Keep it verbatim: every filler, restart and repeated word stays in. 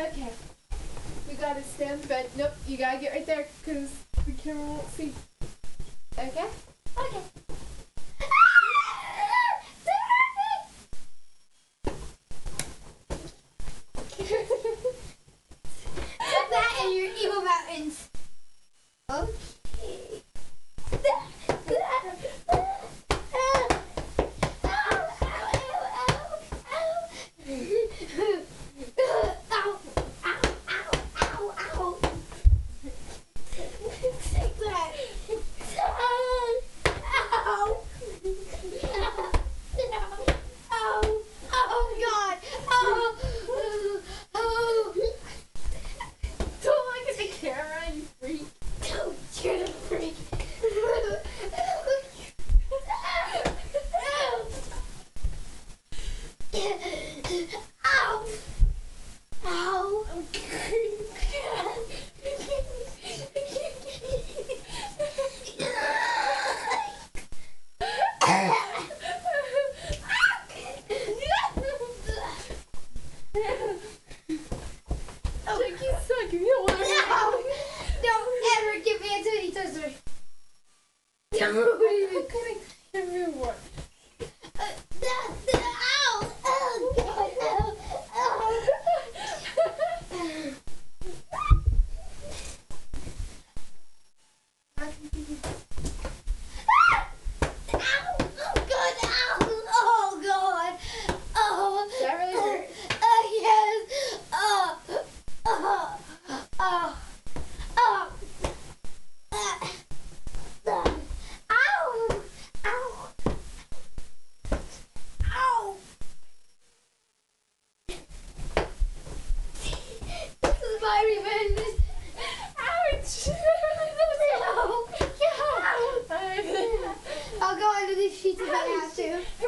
Okay. We gotta stand bed. Nope, you gotta get right there because the camera won't see. Okay? Okay. Put that in your evil mountains. Okay. Ow! Ow! Jackie, suck. You don't want to. No! Don't ever give me a tootie twister. Don't even Cutting everyone. Ow! Oh, God. Ow! Ow! Ow! Oh, God. Ow! Oh, God. Oh. Does that really hurt? Uh, yes. Oh. Oh. Oh. Oh. Uh. Uh. Ow! Ow! Ow! This is my revenge. Ouch! No. Yeah. I'll go under these sheets if I have to.